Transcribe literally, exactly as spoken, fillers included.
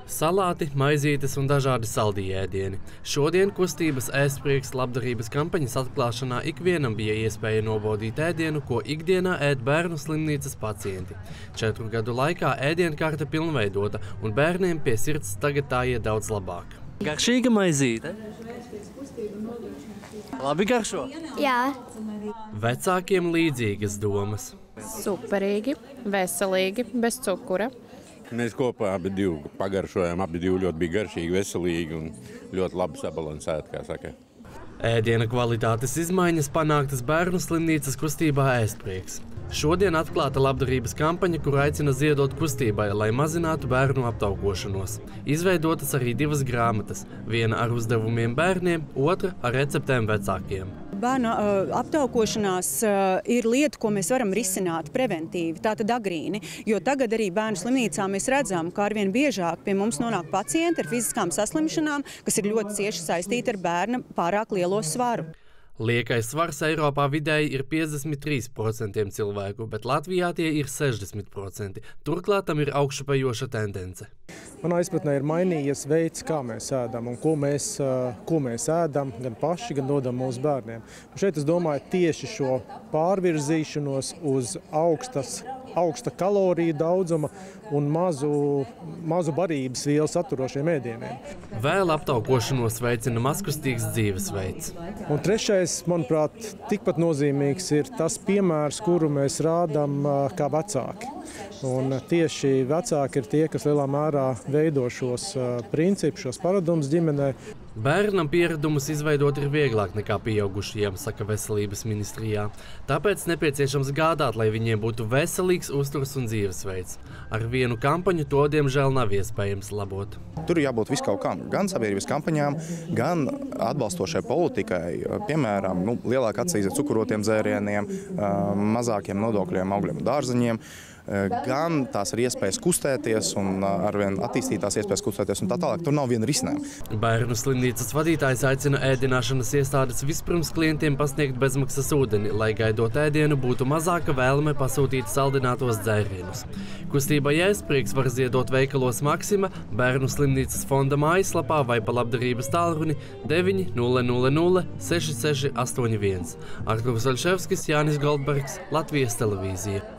Salāti, maizītes un dažādi saldī ēdieni. Šodien kustības ēstprieks labdarības kampaņas atklāšanā ikvienam bija iespēja nobaudīt ēdienu, ko ikdienā ēd bērnu slimnīcas pacienti. Četru gadu laikā ēdienkarte pilnveidota, un bērniem pie sirds tagad tā iet daudz labāk. Garšīga maizīte? Labi garšo? Jā. Vecākiem līdzīgas domas. Superīgi, veselīgi, bez cukura. Mēs kopā abi divi pagaršojām, abi divi ļoti bija garšīgi, veselīgi un ļoti labi sabalansēti, kā saka. Ēdiena kvalitātes izmaiņas panāktas bērnu slimnīcas kustībā ēstprieks. Šodien atklāta labdarības kampaņa, kur aicina ziedot kustībai, lai mazinātu bērnu aptaukošanos. Izveidotas arī divas grāmatas, viena ar uzdevumiem bērniem, otra ar receptēm vecākiem. Bērnu uh, aptaukošanās uh, ir lieta, ko mēs varam risināt preventīvi, tātad agrīni, jo tagad arī bērnu slimnīcā mēs redzam, ka arvien biežāk pie mums nonāk pacienti ar fiziskām saslimšanām, kas ir ļoti cieši saistīti ar bērna pārāk lielo svaru. Liekais svars Eiropā vidēji ir piecdesmit trīs procenti cilvēku, bet Latvijā tie ir sešdesmit procenti. Turklāt tam ir augšupejoša tendence. Manā izpratnē ir mainījies veids, kā mēs ēdam un ko mēs, ko mēs ēdam gan paši, gan dodam mūsu bērniem. Un šeit es domāju tieši šo pārvirzīšanos uz augstas, augsta kaloriju daudzuma un mazu, mazu barības vielu saturošiem ēdieniem. Vēl aptaukošanos veicina mazkustīgs dzīvesveids. Un trešais, manuprāt, tikpat nozīmīgs ir tas piemērs, kuru mēs rādam kā vecāki. Un tieši vecāki ir tie, kas lielā mērā veido šos principus, šos paradumus ģimenē. Bērnam pieradumus izveidot ir vieglāk nekā pieaugušajiem, saka Veselības ministrijā. Tāpēc nepieciešams gādāt, lai viņiem būtu veselīgs uzturs un dzīvesveids. Ar vienu kampaņu to, diemžēl, nav iespējams labot. Tur ir jābūt viskaut kam, gan sabiedrības kampaņām, gan atbalstošai politikai, piemēram, nu, lielāk atcīzē cukurotiem dzērieniem, mazākiem nodokļiem augļiem un dārzeņiem, gan tās ir iespējas kustēties un arvien attīstītās iespējas kustēties un tā tālāk. Tur nav viena risinājuma. Bērnu slimnīcas vadītājs aicina ēdināšanas iestādes vispirms klientiem pasniegt bezmaksas ūdeni, lai gaidot ēdienu būtu mazāka vēlme pasūtīt saldinātos dzērienus. Kustībai ēstprieks var ziedot veikalos Maksima, Bērnu slimnīcas fonda mājaslapā vai pa labdarības tālruni deviņi nulle nulle nulle seši seši astoņi viens. Arturs Olševskis, Jānis Goldbergs, Latvijas televīzija.